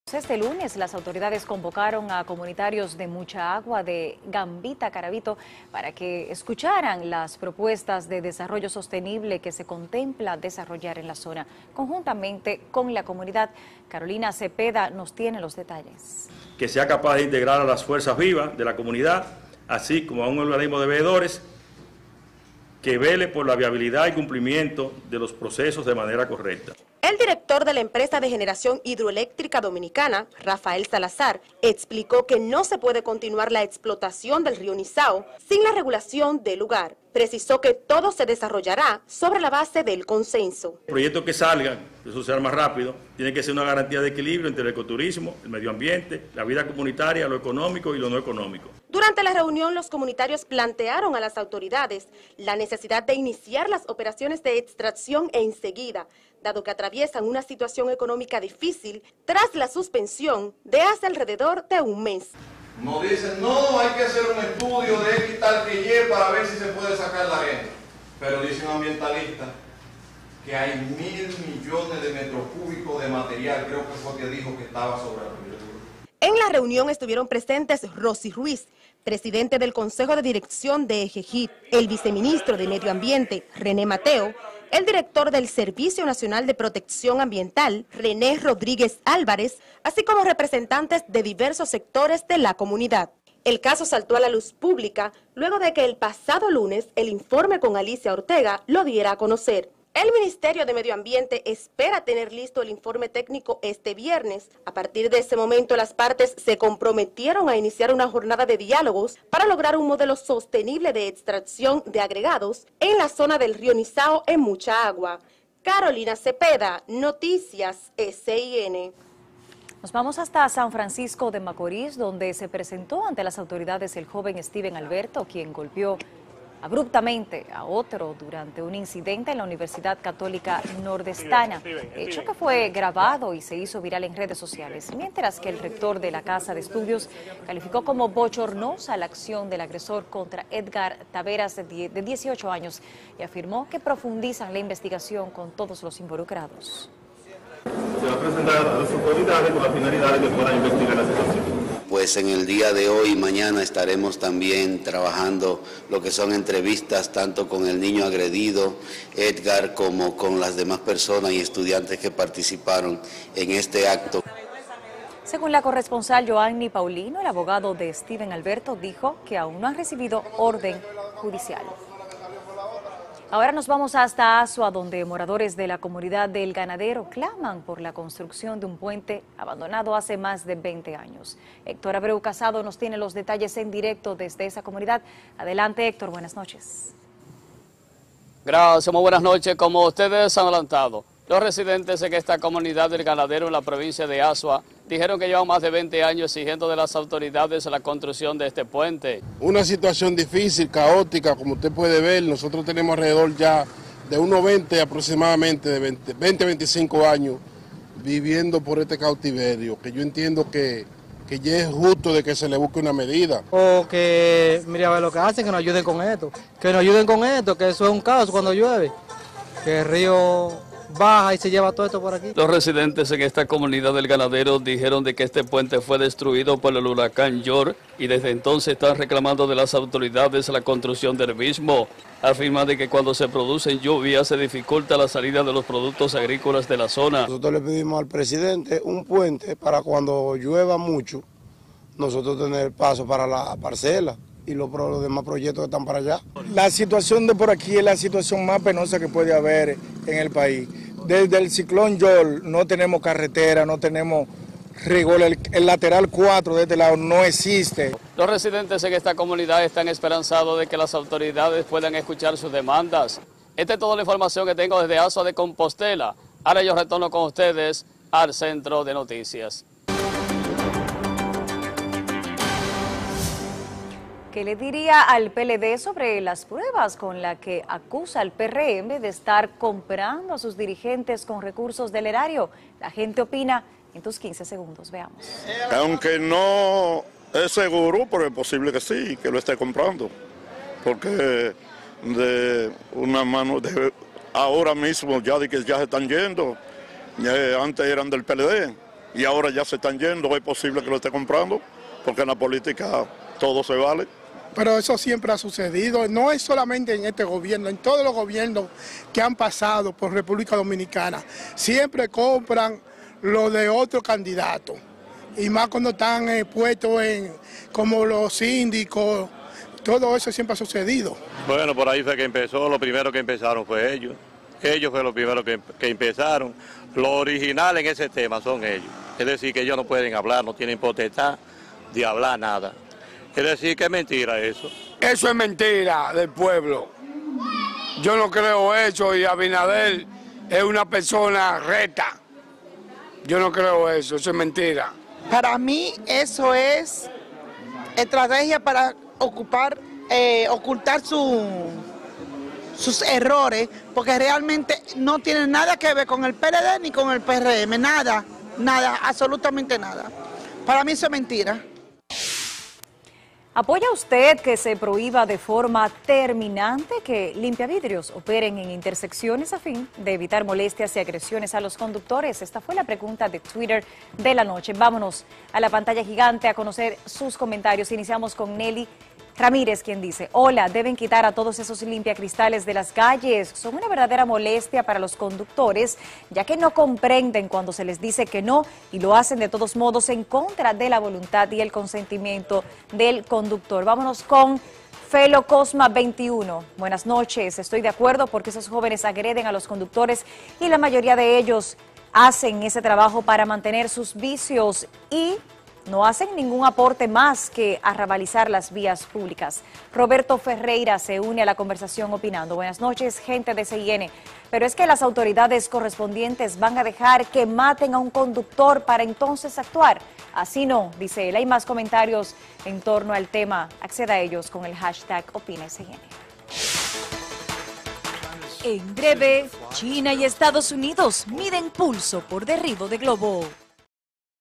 Este lunes las autoridades convocaron a comunitarios de Mucha Agua de Gambita, Carabito, para que escucharan las propuestas de desarrollo sostenible que se contempla desarrollar en la zona, conjuntamente con la comunidad. Carolina Cepeda nos tiene los detalles. Que sea capaz de integrar a las fuerzas vivas de la comunidad, así como a un organismo de veedores que vele por la viabilidad y cumplimiento de los procesos de manera correcta. El director de la empresa de generación hidroeléctrica dominicana, Rafael Salazar, explicó que no se puede continuar la explotación del río Nizao sin la regulación del lugar. Precisó que todo se desarrollará sobre la base del consenso. Proyectos que salgan, eso será más rápido, tiene que ser una garantía de equilibrio entre el ecoturismo, el medio ambiente, la vida comunitaria, lo económico y lo no económico. Durante la reunión, los comunitarios plantearon a las autoridades la necesidad de iniciar las operaciones de extracción enseguida, dado que atraviesan una situación económica difícil tras la suspensión de hace alrededor de un mes. Nos dicen, no, hay que hacer un estudio de X tal que Y para ver si se puede sacar la arena. Pero dice un ambientalista que hay 1.000 millones de metros cúbicos de material, creo que fue que dijo que estaba sobre el río. En la reunión estuvieron presentes Rosy Ruiz, presidente del Consejo de Dirección de EGEGIP, el viceministro de Medio Ambiente, René Mateo, el director del Servicio Nacional de Protección Ambiental, René Rodríguez Álvarez, así como representantes de diversos sectores de la comunidad. El caso saltó a la luz pública luego de que el pasado lunes el informe con Alicia Ortega lo diera a conocer. El Ministerio de Medio Ambiente espera tener listo el informe técnico este viernes. A partir de ese momento, las partes se comprometieron a iniciar una jornada de diálogos para lograr un modelo sostenible de extracción de agregados en la zona del río Nizao en Mucha Agua. Carolina Cepeda, Noticias SIN. Nos vamos hasta San Francisco de Macorís, donde se presentó ante las autoridades el joven Steven Alberto, quien golpeó abruptamente a otro durante un incidente en la Universidad Católica Nordestana, hecho que fue grabado y se hizo viral en redes sociales, mientras que el rector de la Casa de Estudios calificó como bochornosa la acción del agresor contra Edgar Taveras, de 18 años, y afirmó que profundizan la investigación con todos los involucrados. Se va a presentar a las autoridades con la finalidad de que puedan investigar la situación. Pues en el día de hoy y mañana estaremos también trabajando lo que son entrevistas tanto con el niño agredido, Edgar, como con las demás personas y estudiantes que participaron en este acto. Según la corresponsal Joanny Paulino, el abogado de Steven Alberto dijo que aún no han recibido orden judicial. Ahora nos vamos hasta Asua, donde moradores de la comunidad del Ganadero claman por la construcción de un puente abandonado hace más de 20 años. Héctor Abreu Casado nos tiene los detalles en directo desde esa comunidad. Adelante, Héctor, buenas noches. Gracias, muy buenas noches. Como ustedes han adelantado, los residentes en esta comunidad del Ganadero en la provincia de Asua dijeron que llevan más de 20 años exigiendo de las autoridades la construcción de este puente. Una situación difícil, caótica, como usted puede ver. Nosotros tenemos alrededor ya de unos 20 aproximadamente, de 20-25 años viviendo por este cautiverio, que yo entiendo que ya es justo de que se le busque una medida. O que, mira, a ver lo que hacen, que nos ayuden con esto, que eso es un caos cuando llueve, que el río baja y se lleva todo esto por aquí. Los residentes en esta comunidad del Ganadero dijeron de que este puente fue destruido por el huracán George y desde entonces están reclamando de las autoridades la construcción del mismo. Afirman de que cuando se producen lluvias se dificulta la salida de los productos agrícolas de la zona. Nosotros le pedimos al presidente un puente para cuando llueva mucho, nosotros tener paso para la parcela y los demás proyectos que están para allá. La situación de por aquí es la situación más penosa que puede haber en el país. Desde el ciclón George no tenemos carretera, no tenemos rigor, el lateral 4 de este lado no existe. Los residentes en esta comunidad están esperanzados de que las autoridades puedan escuchar sus demandas. Esta es toda la información que tengo desde Asua de Compostela. Ahora yo retorno con ustedes al Centro de Noticias. ¿Qué le diría al PLD sobre las pruebas con las que acusa al PRM de estar comprando a sus dirigentes con recursos del erario? La gente opina en tus 15 segundos, veamos. Aunque no es seguro, pero es posible que sí, que lo esté comprando. Porque de una mano, ahora mismo ya de que ya se están yendo, antes eran del PLD. y ahora ya se están yendo. Es posible que lo esté comprando, porque en la política todo se vale. Pero eso siempre ha sucedido, no es solamente en este gobierno, en todos los gobiernos que han pasado por República Dominicana. Siempre compran lo de otro candidato, y más cuando están puestos como los síndicos, todo eso siempre ha sucedido. Bueno, por ahí fue que empezó, lo primero que empezaron fue ellos. Ellos fueron los primeros que empezaron. Lo original en ese tema son ellos. Es decir, que ellos no pueden hablar, no tienen potestad de hablar nada. Es decir, que es mentira eso. Eso es mentira del pueblo. Yo no creo eso, y Abinader es una persona recta. Yo no creo eso es mentira. Para mí eso es estrategia para ocultar sus errores, porque realmente no tiene nada que ver con el PLD ni con el PRM, nada, absolutamente nada. Para mí eso es mentira. ¿Apoya usted que se prohíba de forma terminante que limpiavidrios operen en intersecciones a fin de evitar molestias y agresiones a los conductores? Esta fue la pregunta de Twitter de la noche. Vámonos a la pantalla gigante a conocer sus comentarios. Iniciamos con Nelly Ramírez, quien dice: hola, deben quitar a todos esos limpiacristales de las calles. Son una verdadera molestia para los conductores, ya que no comprenden cuando se les dice que no y lo hacen de todos modos en contra de la voluntad y el consentimiento del conductor. Vámonos con Felo Cosma 21. Buenas noches, estoy de acuerdo porque esos jóvenes agreden a los conductores y la mayoría de ellos hacen ese trabajo para mantener sus vicios y no hacen ningún aporte más que arrabalizar las vías públicas. Roberto Ferreira se une a la conversación opinando. Buenas noches, gente de CIN. Pero es que las autoridades correspondientes van a dejar que maten a un conductor para entonces actuar. Así no, dice él. Hay más comentarios en torno al tema. Acceda a ellos con el hashtag OpinaCIN. En breve, China y Estados Unidos miden pulso por derribo de globo.